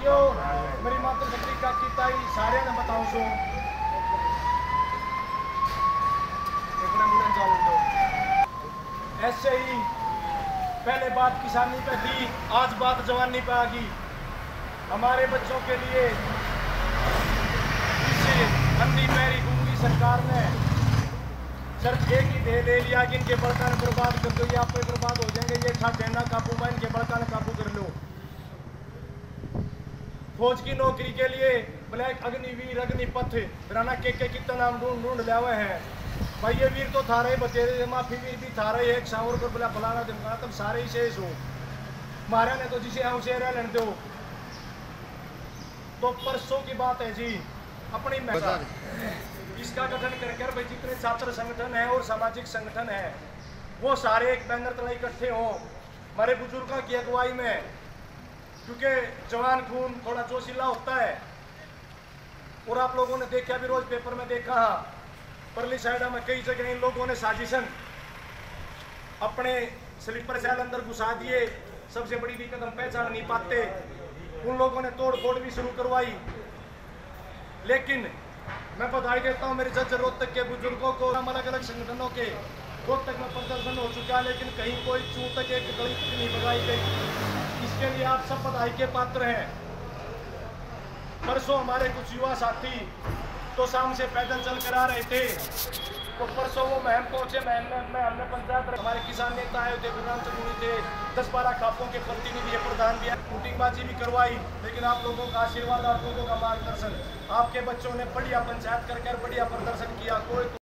साथियों, मेरी मातृशक्ति का कीता ही सारे ने बताऊं सो ऐसे ही पहले बात किसानी पे थी, आज बात जवानी पे आ गई। हमारे बच्चों के लिए इस अंधी पैरी गूंगी सरकार ने सिर्फ एक ही ध्येय ले लिया कि इनके बड़का ने बर्बाद कर दो, ये आप पे बर्बाद हो जाएंगे, ये ठा देना काबू में, इनके बड़का ने काबू कर लो। फौज की नौकरी के लिए ब्लैक अग्निवीर अग्निपथ राना के कितना नाम ढूंढ लिया हुए हैं भाई। ये वीर तो था रहे, बतेरे माफी वीर भी था रहे, एक सावर पर बोला फलाना दिमकाना, तुम सारे ही शेष हो। मारा ने तो जिसे हमसे रह लेने दो। तो परसों की बात है जी, अपनी इसका गठन करके भाई जितने छात्र संगठन है और सामाजिक संगठन है वो सारे एक बैनर तले इकट्ठे हों हमारे बुजुर्गों की अगुवाई में, क्योंकि जवान खून थोड़ा जोशीला होता है। और आप लोगों ने देखा भी, रोज पेपर में देखा, परली साइड में कई जगह इन लोगों ने साजिशन अपने स्लीपर सेल अंदर घुसा दिए, सबसे बड़ी दिक्कत हम पहचान नहीं पाते। उन लोगों ने तोड़ फोड़ भी शुरू करवाई। लेकिन मैं बधाई देता हूं मेरे जज रोहतक के बुजुर्गों को। अलग अलग संगठनों के रोहतक में प्रदर्शन हो चुका है, लेकिन कहीं कोई चूं तक एक गली नहीं भगाई गई। इसके लिए आप सब बधाई के पात्र हैं। परसों हमारे कुछ युवा साथी तो शाम से पैदल चल कर आ रहे थे, तो परसों वो महम पहुंचे। महम में हमने पंचायत हमारे किसान नेता आए थे, गुरुराम चंद्री थे, 10-12 खापों के प्रतिनिधि प्रधान भी, शूटिंगबाजी भी करवाई। लेकिन आप लोगों का आशीर्वाद, आप लोगों का मार्गदर्शन, आपके बच्चों ने बढ़िया पंचायत कर बढ़िया प्रदर्शन किया। कोई